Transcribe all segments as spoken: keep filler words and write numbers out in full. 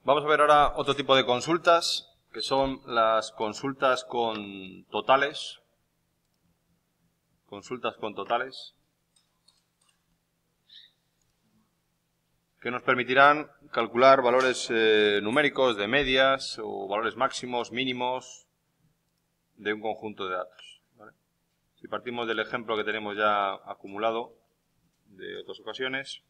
Vamos a ver ahora otro tipo de consultas, que son las consultas con totales. Consultas con totales. Que nos permitirán calcular valores eh, numéricos de medias o valores máximos, mínimos de un conjunto de datos, ¿vale? Si partimos del ejemplo que tenemos ya acumulado de otras ocasiones,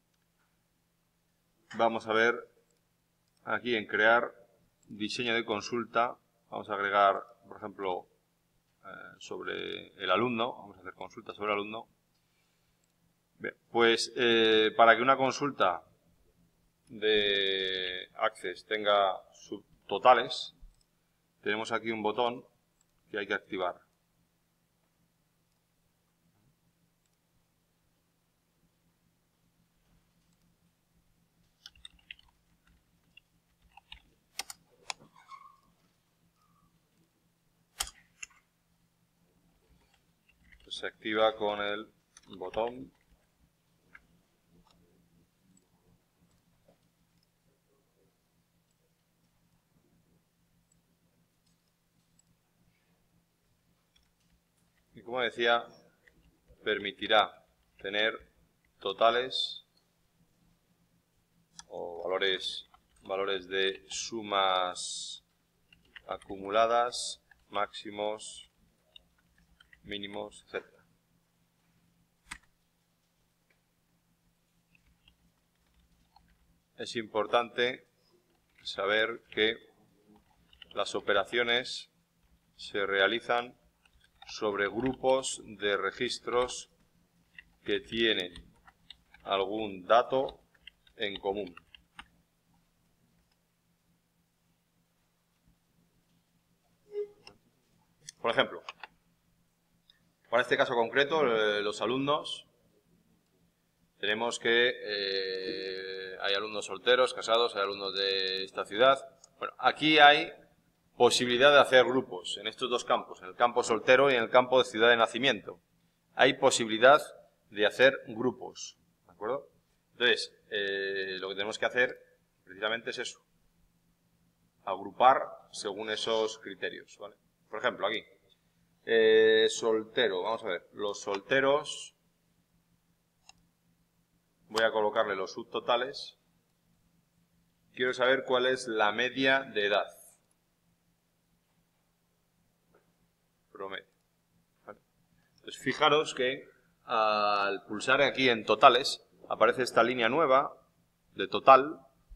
vamos a ver aquí en crear diseño de consulta, vamos a agregar, por ejemplo, eh, sobre el alumno, vamos a hacer consulta sobre el alumno. Bien, pues eh, para que una consulta de Access tenga subtotales, tenemos aquí un botón que hay que activar. Pues se activa con el botón. Y como decía, permitirá tener totales o valores, valores de sumas acumuladas, máximos, mínimos, etcétera. Es importante saber que las operaciones se realizan sobre grupos de registros que tienen algún dato en común. Por ejemplo, para este caso concreto, eh, los alumnos, tenemos que eh, hay alumnos solteros, casados, hay alumnos de esta ciudad. Bueno, aquí hay posibilidad de hacer grupos en estos dos campos, en el campo soltero y en el campo de ciudad de nacimiento. Hay posibilidad de hacer grupos, ¿de acuerdo? Entonces, eh, lo que tenemos que hacer precisamente es eso, agrupar según esos criterios, ¿vale? Por ejemplo, aquí, eh, soltero, vamos a ver, los solteros, voy a colocarle los subtotales, quiero saber cuál es la media de edad. Promedio. ¿Vale? Entonces, fijaros que al pulsar aquí en totales, aparece esta línea nueva de total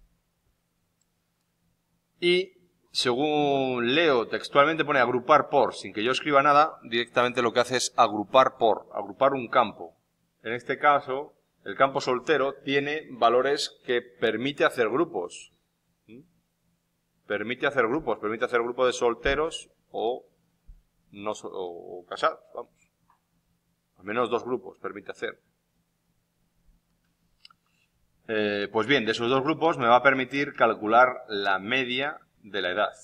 y según leo textualmente pone agrupar por, sin que yo escriba nada, directamente lo que hace es agrupar por, agrupar un campo. En este caso, el campo soltero tiene valores que permite hacer grupos. ¿Mm? Permite hacer grupos, permite hacer grupos de solteros o No, o, o casados, vamos. Al menos dos grupos permite hacer. Eh, pues bien, de esos dos grupos me va a permitir calcular la media de la edad.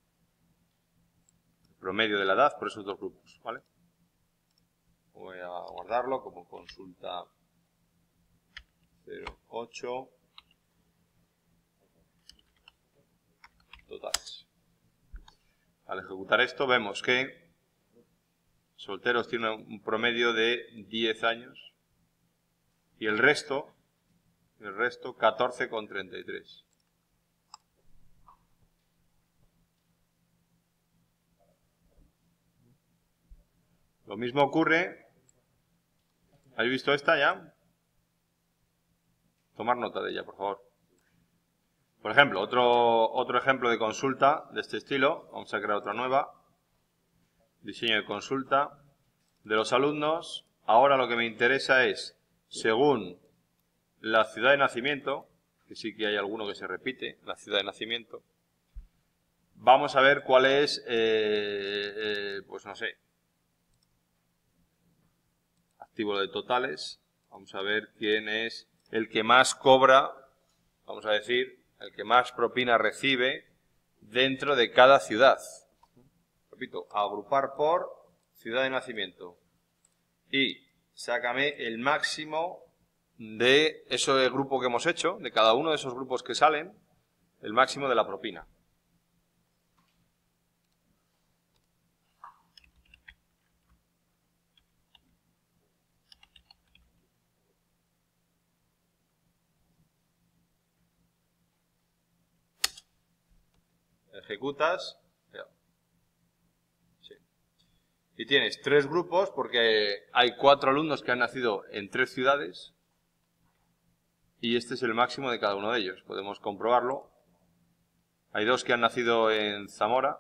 El promedio de la edad por esos dos grupos, ¿vale? Voy a guardarlo como consulta cero ocho. Totales. Al ejecutar esto vemos que solteros tienen un promedio de diez años y el resto, el resto catorce coma treinta y tres. Lo mismo ocurre, ¿habéis visto esta ya? Tomar nota de ella, por favor. Por ejemplo, otro, otro ejemplo de consulta de este estilo, vamos a crear otra nueva. Diseño de consulta de los alumnos. Ahora lo que me interesa es, según la ciudad de nacimiento, que sí que hay alguno que se repite, la ciudad de nacimiento, vamos a ver cuál es, eh, eh, pues no sé, activo de totales. Vamos a ver quién es el que más cobra, vamos a decir, el que más propina recibe dentro de cada ciudad. Repito, agrupar por ciudad de nacimiento. Y sácame el máximo de ese grupo que hemos hecho, de cada uno de esos grupos que salen, el máximo de la propina. Ejecutas. Sí. Y tienes tres grupos porque hay cuatro alumnos que han nacido en tres ciudades y este es el máximo de cada uno de ellos. Podemos comprobarlo. Hay dos que han nacido en Zamora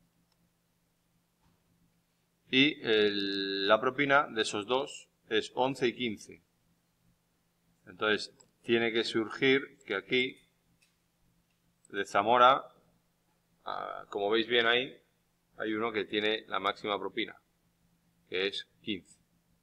y el, la propina de esos dos es once y quince. Entonces tiene que surgir que aquí de Zamora, como veis bien ahí, hay uno que tiene la máxima propina, que es quince.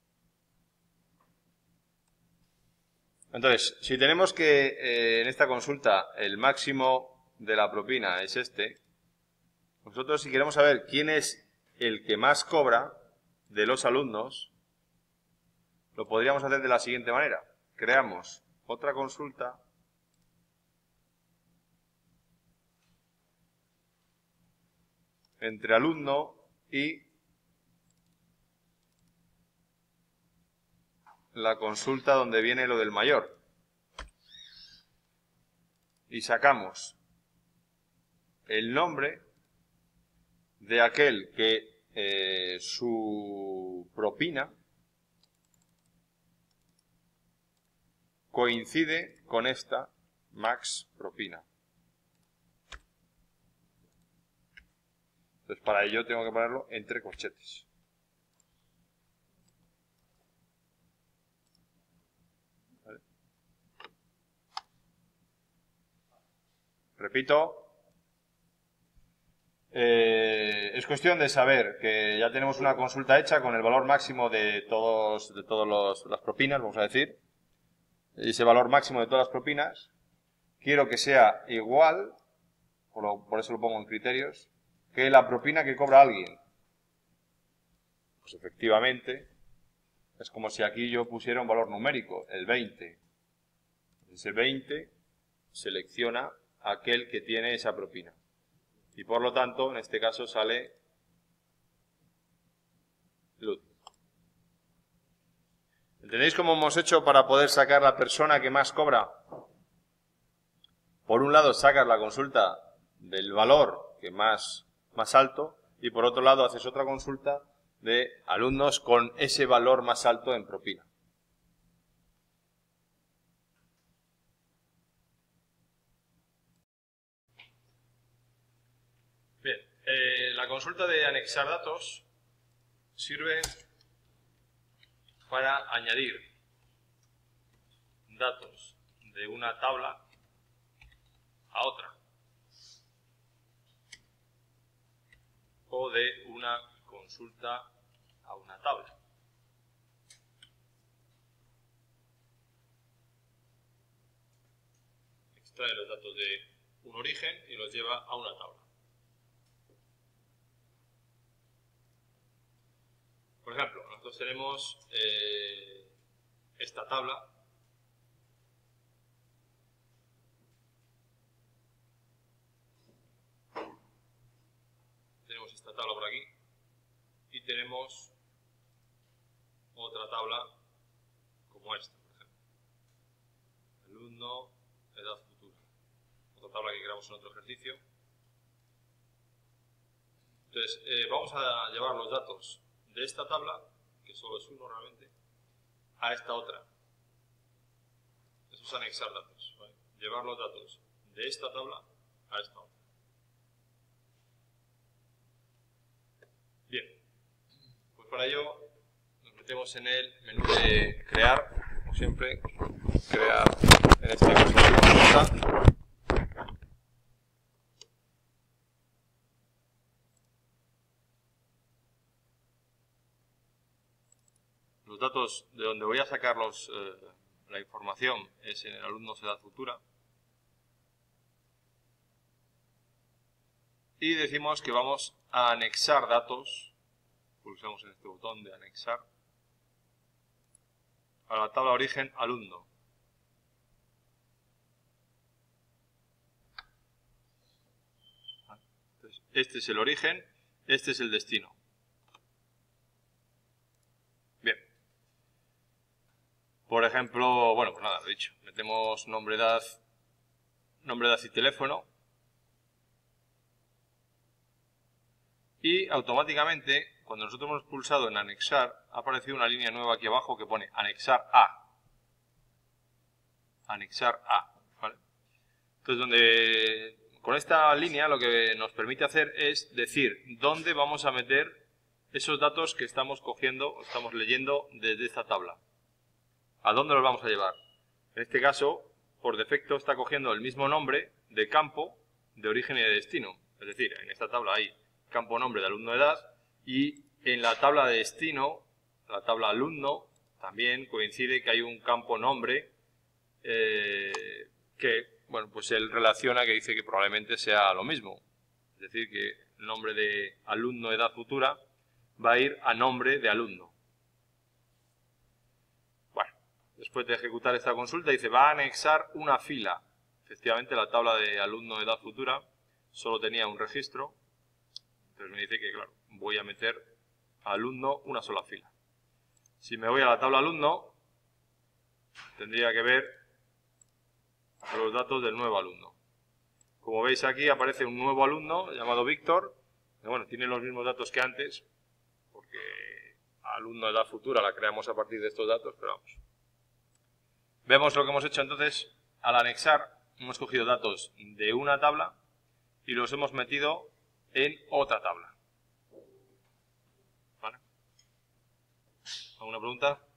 Entonces, si tenemos que eh, en esta consulta el máximo de la propina es este, nosotros si queremos saber quién es el que más cobra de los alumnos, lo podríamos hacer de la siguiente manera. Creamos otra consulta entre alumno y la consulta donde viene lo del mayor. Y sacamos el nombre de aquel que eh, su propina coincide con esta max propina. Entonces, para ello tengo que ponerlo entre corchetes. ¿Vale? Repito. Eh, es cuestión de saber que ya tenemos una consulta hecha con el valor máximo de todos, de todos los, las propinas, vamos a decir. Y ese valor máximo de todas las propinas quiero que sea igual, por, lo, por eso lo pongo en criterios, que la propina que cobra alguien. Pues efectivamente, es como si aquí yo pusiera un valor numérico, el veinte. Ese veinte selecciona aquel que tiene esa propina. Y por lo tanto, en este caso sale Luz. ¿Entendéis cómo hemos hecho para poder sacar la persona que más cobra? Por un lado sacas la consulta del valor que más, más alto y por otro lado haces otra consulta de alumnos con ese valor más alto en propina. Bien, eh, la consulta de anexar datos sirve para añadir datos de una tabla a otra o de una consulta a una tabla. Extrae los datos de un origen y los lleva a una tabla. Por ejemplo, nosotros tenemos eh, esta tabla tenemos esta tabla por aquí y tenemos otra tabla como esta, por ejemplo. Alumno, edad futura. Otra tabla que creamos en otro ejercicio. Entonces, eh, vamos a llevar los datos de esta tabla, que solo es uno realmente, a esta otra. Eso es anexar datos, ¿vale? Llevar los datos de esta tabla a esta otra. Bien, pues para ello nos metemos en el menú de crear, como siempre, crear, en este caso una consulta. Los datos de donde voy a sacar los, eh, la información es en el alumno edad futura. Y decimos que vamos a anexar datos, pulsamos en este botón de anexar, a la tabla origen alumno. Entonces, este es el origen, este es el destino. Bien. Por ejemplo, bueno, pues nada, lo he dicho. Metemos nombre, edad, nombre, edad y teléfono. Y automáticamente, cuando nosotros hemos pulsado en anexar, ha aparecido una línea nueva aquí abajo que pone anexar a. Anexar a. ¿Vale? Entonces, donde, con esta línea lo que nos permite hacer es decir dónde vamos a meter esos datos que estamos cogiendo o estamos leyendo desde esta tabla. ¿A dónde los vamos a llevar? En este caso, por defecto está cogiendo el mismo nombre de campo de origen y de destino. Es decir, en esta tabla hay campo nombre de alumno de edad y en la tabla de destino, la tabla alumno, también coincide que hay un campo nombre eh, que, bueno, pues él relaciona que dice que probablemente sea lo mismo. Es decir, que el nombre de alumno de edad futura va a ir a nombre de alumno. Bueno, después de ejecutar esta consulta dice va a anexar una fila. Efectivamente, la tabla de alumno de edad futura solo tenía un registro. Entonces me dice que, claro, voy a meter a alumno una sola fila. Si me voy a la tabla alumno, tendría que ver los datos del nuevo alumno. Como veis aquí aparece un nuevo alumno llamado Víctor. Bueno, tiene los mismos datos que antes, porque alumno de edad futura la creamos a partir de estos datos, pero vamos. Vemos lo que hemos hecho entonces. Al anexar, hemos cogido datos de una tabla y los hemos metido en otra tabla. ¿Vale? ¿Alguna pregunta?